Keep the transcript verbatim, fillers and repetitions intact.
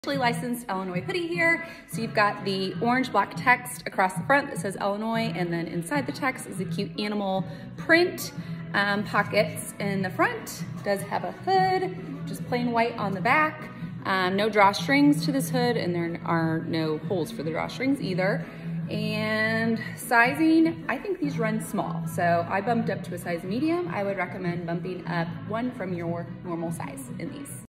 Licensed Illinois hoodie here. So you've got the orange black text across the front that says Illinois, and then inside the text is a cute animal print. Um, pockets in the front, does have a hood, just plain white on the back. Um, no drawstrings to this hood, and there are no holes for the drawstrings either. And sizing, I think these run small. So I bumped up to a size medium. I would recommend bumping up one from your normal size in these.